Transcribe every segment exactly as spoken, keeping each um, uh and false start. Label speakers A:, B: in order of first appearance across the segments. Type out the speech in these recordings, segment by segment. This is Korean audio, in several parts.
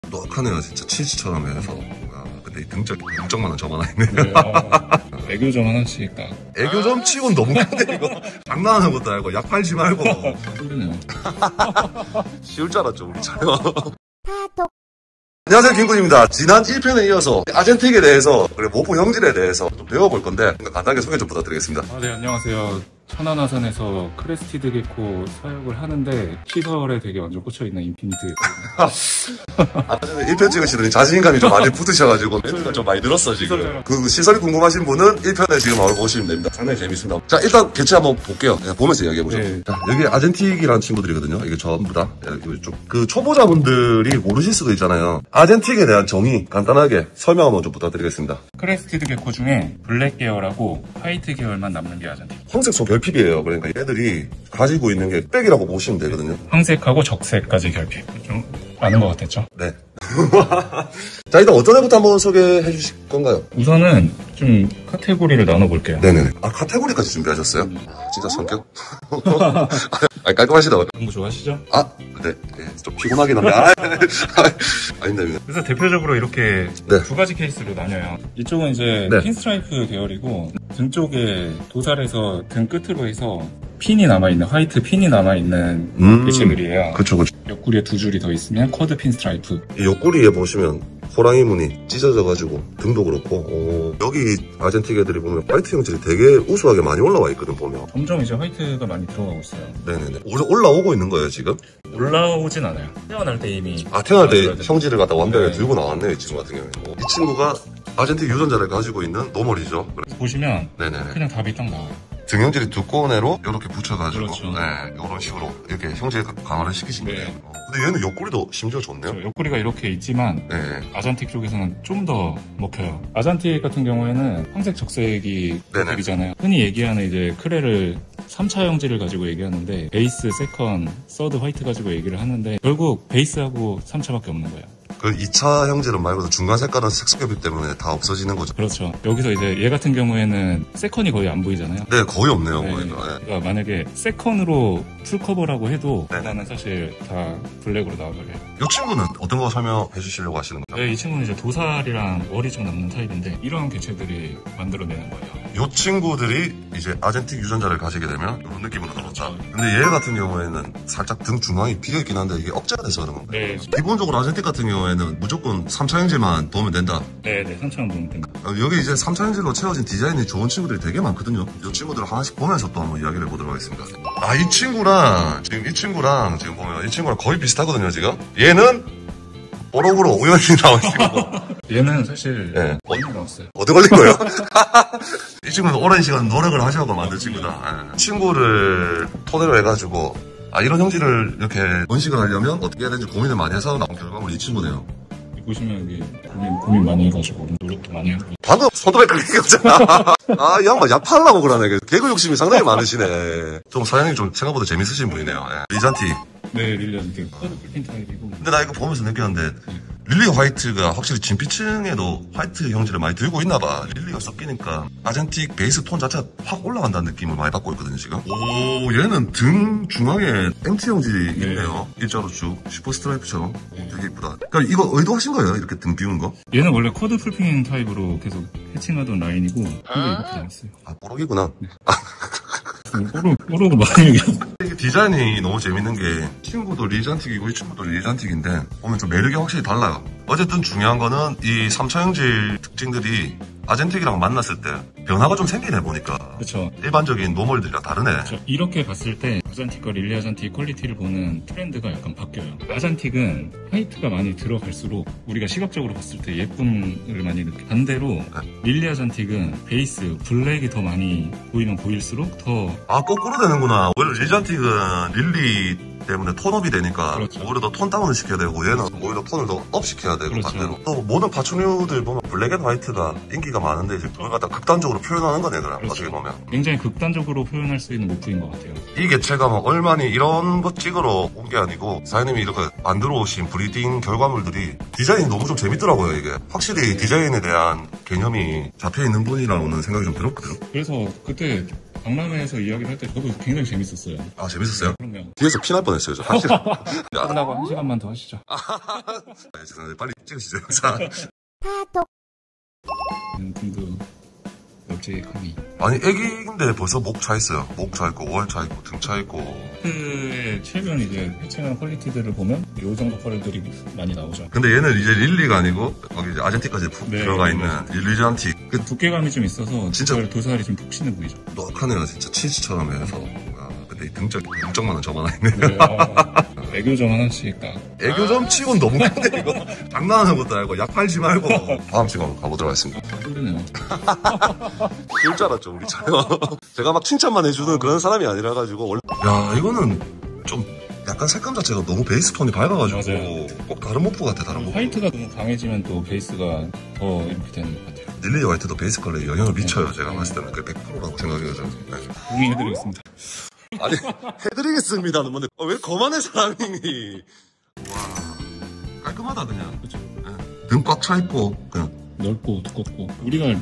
A: 똑하네요 진짜 치즈처럼 해서. 아, 근데 이 등짝 등짝만은 저만 있네.
B: 네, 어, 애교점 하나씩 딱.
A: 애교점 치고는 너무 큰데 이거. 장난하는 것도 아니고 약 팔지 말고.
B: 소리네요.
A: 쉬울 줄 알았죠 우리 촬영. 안녕하세요, 김군입니다. 지난 일 편에 이어서 아젠틱에 대해서 그리고 모포 형질에 대해서 좀 배워볼 건데 간단하게 소개 좀 부탁드리겠습니다.
B: 아, 네, 안녕하세요. 천안화산에서 크레스티드 게코 사육을 하는데 시설에 되게 완전 꽂혀있는 인피니트.
A: 아, 일 편 찍으시더니 자신감이 좀 많이 붙으셔가지고 멘트가 좀 많이 늘었어 지금. 그 시설이 궁금하신 분은 일 편에 지금 와서 보시면 됩니다. 상당히 재밌습니다. 자, 일단 개체 한번 볼게요. 그냥 보면서 이야기해보죠. 네. 자, 여기 아젠틱이라는 친구들이거든요. 이게 전부 다. 그 초보자분들이 모르실 수도 있잖아요. 아젠틱에 대한 정의 간단하게 설명 한번 좀 부탁드리겠습니다.
B: 크레스티드 게코 중에 블랙 계열하고 화이트 계열만 남는 게 아젠틱.
A: 황색 소 결핍이에요. 그러니까 얘들이 가지고 있는 게 빽이라고 보시면 되거든요.
B: 황색하고 적색까지 결핍. 좀 아는 것 같았죠?
A: 네. 자, 일단 어떤 애부터 한번 소개해 주실 건가요?
B: 우선은 좀 카테고리를 나눠볼게요.
A: 네네네. 아, 카테고리까지 준비하셨어요? 아, 진짜 성격? 아, 깔끔하시다.
B: 공부 좋아하시죠?
A: 아, 네. 네. 좀 피곤하긴 한데. 아, 아닙니다.
B: 그래서 대표적으로 이렇게
A: 네.
B: 두 가지 케이스로 나뉘어요. 이쪽은 이제
A: 네.
B: 핀스트라이프 계열이고 등 쪽에 도살에서 등 끝으로 해서 핀이 남아있는, 화이트 핀이 남아있는
A: 음,
B: 개체들이에요.
A: 그쵸, 그쵸.
B: 옆구리에 두 줄이 더 있으면 쿼드 핀스트라이프.
A: 이 옆구리에 보시면 호랑이 무늬 찢어져가지고 등도 그렇고, 오, 여기 아젠틱 애들이 보면 화이트 형질이 되게 우수하게 많이 올라와 있거든, 보면.
B: 점점 이제 화이트가 많이 들어가고 있어요.
A: 네네네. 올라오고 있는 거예요, 지금?
B: 올라오진 않아요. 태어날 때 이미.
A: 아, 태어날 때
B: 맞아요.
A: 형질을 갖다 완벽하게
B: 네.
A: 들고 나왔네요, 이 친구 같은 경우에. 이 친구가 아젠틱 유전자를 가지고 있는 노멀이죠.
B: 보시면
A: 네네네.
B: 그냥 답이 딱 나와요.
A: 등형질이 두꺼운 애로 이렇게 붙여가지고,
B: 그렇죠.
A: 네, 이런 식으로 이렇게 형질 강화를 시키신
B: 네.
A: 거예요. 어, 근데 얘는 옆구리도 심지어 좋네요.
B: 저 옆구리가 이렇게 있지만
A: 네.
B: 아잔틱 쪽에서는 좀 더 먹혀요. 아잔틱 같은 경우에는 황색 적색이
A: 네네.
B: 대비잖아요. 흔히 얘기하는 이제 크레를 삼 차 형질을 가지고 얘기하는데 베이스, 세컨, 서드, 화이트 가지고 얘기를 하는데 결국 베이스하고 삼 차밖에 없는 거예요.
A: 그 이 차 형질은 말고도 중간 색깔은 색소결핍 때문에 다 없어지는 거죠.
B: 그렇죠. 여기서 이제 얘 같은 경우에는 세컨이 거의 안 보이잖아요.
A: 네, 거의 없네요,
B: 네.
A: 거의. 네.
B: 그러니까 만약에 세컨으로 풀커버라고 해도
A: 네네.
B: 나는 사실 다 블랙으로 나와버려요.
A: 이 친구는 어떤 거 설명해 주시려고 하시는 거죠?
B: 네, 이 친구는 이제 도살이랑 머리 좀 남는 타입인데 이런 개체들이 만들어내는 거예요.
A: 이 친구들이 이제 아젠틱 유전자를 가지게 되면 이런 느낌으로 나온다. 근데 얘 같은 경우에는 살짝 등 중앙이 비어있긴 한데 이게 억제가 돼서 그런 건가요?
B: 네,
A: 기본적으로 아젠틱 같은 경우에는 무조건 삼 차 형질만 보면 된다.
B: 네, 네, 삼 차원 보면 됩니다.
A: 어, 여기 이제 삼 차 형질로 채워진 디자인이 좋은 친구들이 되게 많거든요. 이 친구들을 하나씩 보면서 또 한번 이야기를 해보도록 하겠습니다. 아, 이 친구랑 지금 이 친구랑 지금 보면 이 친구랑 거의 비슷하거든요, 지금. 얘는 뽀록으로 우연히 나온 친구고.
B: 얘는 사실
A: 네.
B: 많이 나왔어요.
A: 어디 걸린 거예요? 이 친구는 오랜 시간 노력을 하셔서 만든 친구다. 예. 친구를 토대로 해가지고 아, 이런 형질을 이렇게 번식을 하려면 어떻게 해야 되는지 고민을 많이 해서 나온 결과물이 이 친구네요.
B: 보시면 여기 고민, 고민 많이 해가지고 노력도 많이 하고.
A: 방금 손톱에 걸린 거잖아. 아, 이 양반 약팔라고 그러네. 개그 욕심이 상당히 많으시네. 좀 사장님이 좀 생각보다 재밌으신 분이네요. 예. 리잔티.
B: 네, 릴리한테 쿼드 풀핀 타입이고.
A: 근데 나 이거 보면서 느꼈는데 릴리 화이트가 확실히 진피층에도 화이트 형질을 많이 들고 있나 봐. 릴리가 섞이니까 아젠틱 베이스 톤 자체가 확 올라간다는 느낌을 많이 받고 있거든요, 지금. 오, 얘는 등 중앙에 엠티 형질이
B: 네.
A: 있네요. 일자로 쭉 슈퍼 스트라이프처럼. 되게 이쁘다. 그러니까 이거 의도하신 거예요? 이렇게 등 비운 거?
B: 얘는 원래 쿼드 풀핀 타입으로 계속 해칭하던 라인이고 근데 이렇게 나왔어요.
A: 아, 뽀록이구나.
B: 네. 뽀록, 뽀록을 많이 얘기하고.
A: 이게 디자인이 너무 재밌는 게 친구도 리잔틱이고 이 친구도 리잔틱인데 보면 좀 매력이 확실히 달라요. 어쨌든 중요한 거는 이 삼 차 형질 특징들이 아젠틱이랑 만났을 때 변화가 좀 생기네 보니까.
B: 그렇죠.
A: 일반적인 노멀들이랑 다르네.
B: 그렇죠. 이렇게 봤을 때 아잔틱과 릴리 아잔틱 퀄리티를 보는 트렌드가 약간 바뀌어요. 아잔틱은 화이트가 많이 들어갈수록 우리가 시각적으로 봤을 때 예쁨을 많이 느껴요. 반대로 릴리 아잔틱은 베이스 블랙이 더 많이 보이면 보일수록 더
A: 아, 거꾸로 되는구나. 원래 리잔틱은 릴리 때문에 톤업이 되니까
B: 그렇죠.
A: 오히려 더 톤 다운을 시켜야 되고 얘는 오히려 톤을 더 업 시켜야 되고
B: 그렇죠.
A: 반대로. 또 모든 파충류들 보면 블랙 앤 화이트가 인기가 많은데 이제 그걸 갖다 극단적으로 표현하는 거네, 그럼
B: 그렇죠.
A: 어떻게 보면.
B: 굉장히 극단적으로 표현할 수 있는 모프인 것 같아요.
A: 이 개체가 뭐 얼마니 이런 것 찍으러 온 게 아니고 사장님이 이렇게 만들어 오신 브리딩 결과물들이 디자인이 너무 좀 재밌더라고요. 이게 확실히 디자인에 대한 개념이 잡혀있는 분이라고는 생각이 좀 들었거든요.
B: 그래서 그때 박람회에서 이야기를 할 때 저도 굉장히 재밌었어요.
A: 아, 재밌었어요?
B: 그럼요.
A: 뒤에서 피 날 뻔했어요, 저. 사실.
B: 끝나고 한 시간만 더 하시죠.
A: 아, 죄송합니다. 빨리 찍으시죠, 자.
B: 음, 등도 옆제 카미.
A: 아니, 애기인데 벌써 목 차 있어요. 목 차 있고, 월 차 있고, 등 차 있고.
B: 그 최근 이제 해체한 퀄리티들을 보면 요 정도 컬들이 많이 나오죠.
A: 근데 얘는 이제 릴리가 아니고, 거기 이제 아젠틱까지 푹
B: 네,
A: 들어가
B: 네,
A: 있는 릴리잔틱.
B: 그 두께감이 좀 있어서
A: 진짜-
B: 진짜 도살이 좀 푹신해 보이죠.
A: 노악하네요, 진짜. 치즈처럼 해서. 아, 근데 이 등짝, 등짝만은 저만 하나 있네.
B: 네, 어, 애교점 하나씩 딱.
A: 애교점 치곤 너무 큰데, 이거. 장난하는 것도 아니고, 약 팔지 말고. 다음 시간 가보도록 하겠습니다.
B: 힘드네요.
A: 그럴 줄 알았죠, 우리 차요. 제가 막 칭찬만 해주는 그런 사람이 아니라가지고. 원래... 야, 이거는 좀 약간 색감 자체가 너무 베이스 톤이 밝아가지고.
B: 맞아요.
A: 꼭 다른 모프 같아, 다른 모프.
B: 화이트가 너무 강해지면 또 베이스가 더 이렇게 되는 것 같아요.
A: 릴리 화이트도 베이스 컬러에 영향을 미쳐요. 제가 봤을 때는 그 백 퍼센트라고 생각해요. 네.
B: 동의해드리겠습니다.
A: 아니, 해드리겠습니다는 뭔데, 어, 왜 거만해, 사람이. 와, 깔끔하다, 그냥.
B: 그렇죠.
A: 등 꽉 차있고, 그냥.
B: 넓고 두껍고. 우리가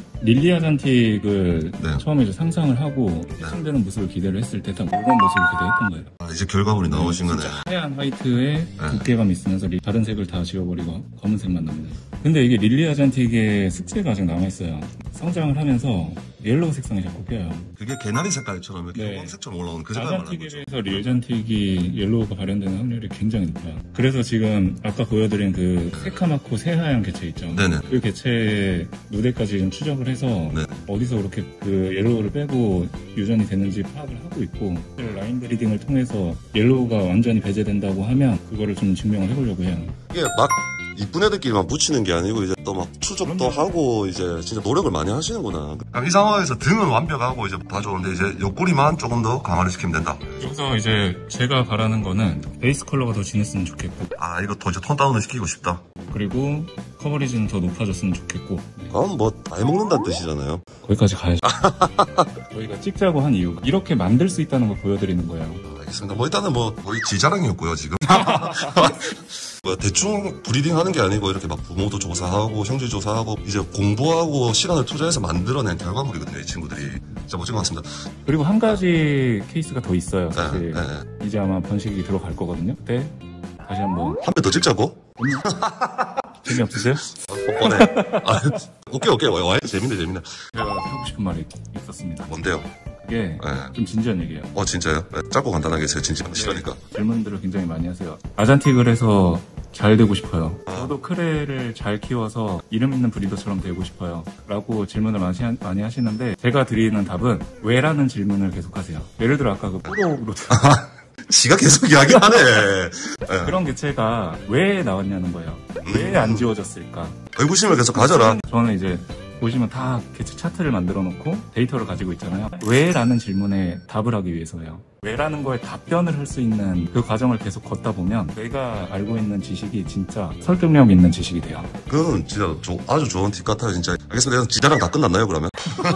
B: 릴리아잔틱을
A: 네.
B: 처음에 이제 상상을 하고 생성되는 모습을 기대를 했을 때 딱 이런 모습을 기대했던 거예요.
A: 아, 이제 결과물이 나오신 거네.
B: 진짜 하얀 화이트에
A: 네.
B: 두께감이 있으면서 리- 다른 색을 다 지워버리고 검은색만 남는. 근데 이게 릴리아잔틱의 습재가 아직 남아있어요. 성장을 하면서 옐로우 색상이 자꾸 껴요.
A: 그게 개나리 색깔처럼 이렇게
B: 네.
A: 황색처럼 올라오는 그 색깔 말하는
B: 아잔틱에
A: 거죠.
B: 비해서 릴잔틱이 옐로우가 발현되는 확률이 굉장히 높아요. 그래서 지금 아까 보여드린 그 새카맣고 새하얀 개체 있죠.
A: 네네.
B: 그 개체의 누대까지 좀 추적을 해서
A: 네.
B: 어디서 그렇게 그 옐로우를 빼고 유전이 되는지 파악을 하고 있고 라인 브리딩을 통해서 옐로우가 완전히 배제된다고 하면 그거를 좀 증명을 해보려고 해요.
A: 이게 막 이쁜 애들끼리만 붙이는 게 아니고 이제 또 막 추적도 하고 이제 진짜 노력을 많이 하시는구나. 이 상황에서 등은 완벽하고 이제 다 좋은데 이제 옆구리만 조금 더 강화를 시키면 된다.
B: 여기서 이제 제가 바라는 거는 베이스 컬러가 더 진했으면 좋겠고
A: 아, 이거 더 이제 톤 다운을 시키고 싶다.
B: 그리고 커버리지는 더 높아졌으면 좋겠고
A: 그럼 뭐 다 해먹는다는 뜻이잖아요.
B: 거기까지 가야죠. 저희가 찍자고 한 이유가 이렇게 만들 수 있다는 걸 보여드리는 거예요.
A: 알겠습니다. 뭐 일단은 뭐 거의 지자랑이었고요 지금. 뭐 대충 브리딩 하는 게 아니고 이렇게 막 부모도 조사하고 형제 조사하고 이제 공부하고 시간을 투자해서 만들어낸 결과물이거든요 이 친구들이. 진짜 멋진 것 같습니다.
B: 그리고 한 가지 케이스가 더 있어요. 사실
A: 네, 네.
B: 이제 아마 번식이 들어갈 거거든요. 그때 다시 한번
A: 한 번 더 찍자고?
B: 재미없으세요?
A: 뻔뻔해. 아, 오케이 오케이 와, 와 재밌네 재밌네.
B: 제가 하고 싶은 말이 있었습니다.
A: 뭔데요?
B: 그게
A: 네.
B: 좀 진지한 얘기예요.
A: 어 진짜요? 네, 짧고 간단하게 제 진짜 싫으니까.
B: 질문들을 굉장히 많이 하세요. 아잔틱을 해서 잘 되고 싶어요. 저도 크레를 잘 키워서 이름 있는 브리더처럼 되고 싶어요. 라고 질문을 많이, 하, 많이 하시는데 제가 드리는 답은 왜라는 질문을 계속 하세요. 예를 들어 아까 그 뽀록으로
A: 지가 계속 이야기하네. 네.
B: 그런 개체가 왜 나왔냐는 거예요. 왜 안 지워졌을까?
A: 의구심을 계속 가져라.
B: 저는 이제 보시면 다 개체 차트를 만들어 놓고 데이터를 가지고 있잖아요. 왜? 라는 질문에 답을 하기 위해서예요. 왜라는 거에 답변을 할 수 있는 그 과정을 계속 걷다 보면 내가 알고 있는 지식이 진짜 설득력 있는 지식이 돼요.
A: 그건 진짜 조, 아주 좋은 팁 같아요 진짜. 알겠습니다. 지자랑 다 끝났나요 그러면?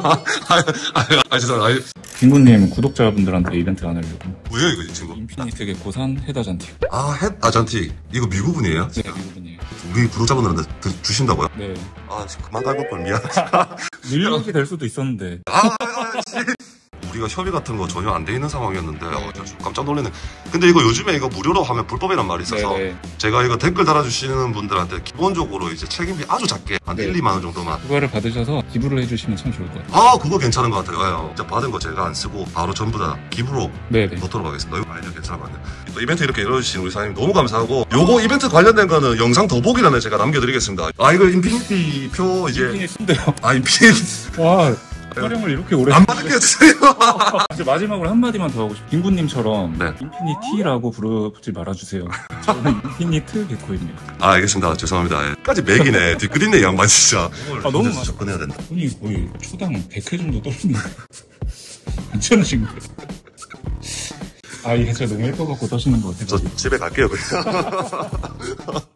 A: 아 죄송합니다.
B: 빙구님 구독자분들한테 이벤트 안 하려고.
A: 뭐예요 이거 이 친구?
B: 인피니트 개코산 헤다잔틱.
A: 아, 햇 아잔틱. 이거 미국분이에요?
B: 네, 미국분이에요.
A: 우리 구독자분들한테 드- 주신다고요?
B: 네.
A: 아, 그만 갈걸 걸 미안.
B: 밀리게 될 수도 있었는데.
A: 아, 아, 씨. 우리가 협의 같은 거 전혀 안 돼 있는 상황이었는데 어, 저 깜짝 놀랐네. 근데 이거 요즘에 이거 무료로 하면 불법이란 말이 있어서
B: 네네.
A: 제가 이거 댓글 달아주시는 분들한테 기본적으로 이제 책임비 아주 작게 한
B: 네.
A: 일, 이만 원 정도만.
B: 그거를 받으셔서 기부를 해주시면 참 좋을 것 같아요.
A: 아, 그거 괜찮은 것 같아요. 예, 진짜 받은 거 제가 안 쓰고 바로 전부 다 기부로
B: 네네.
A: 넣도록 하겠습니다. 이거 아이디어 괜찮은 것 같네요. 또 이벤트 이렇게 열어주신 우리 사장님 너무 감사하고 요거 이벤트 관련된 거는 영상 더보기란에 제가 남겨드리겠습니다. 아, 이거 인피니티 표 이제
B: 인피니트인데요.
A: 아, 인피니티
B: 와, 촬영을 이렇게 오래.
A: 안 받을게 해주세요.
B: 이제 마지막으로 한마디만 더 하고 싶어요. 빙구님처럼
A: 네.
B: 인피니티라고 부르지 말아주세요. 저는 인피니트 개코입니다.
A: 아, 알겠습니다. 죄송합니다. 예. 까지 맥이네. 뒤끝있네, 이 양반, 진짜.
B: 아, 너무
A: 진짜
B: 많아.
A: 접근해야 된다.
B: 돈이 거의 초당 백 회 정도 떨어지는 괜찮으신 거예요? 아, 이게 진짜 너무 예뻐갖고 떠시는 것 같아요.
A: 저 집에 갈게요, 그냥.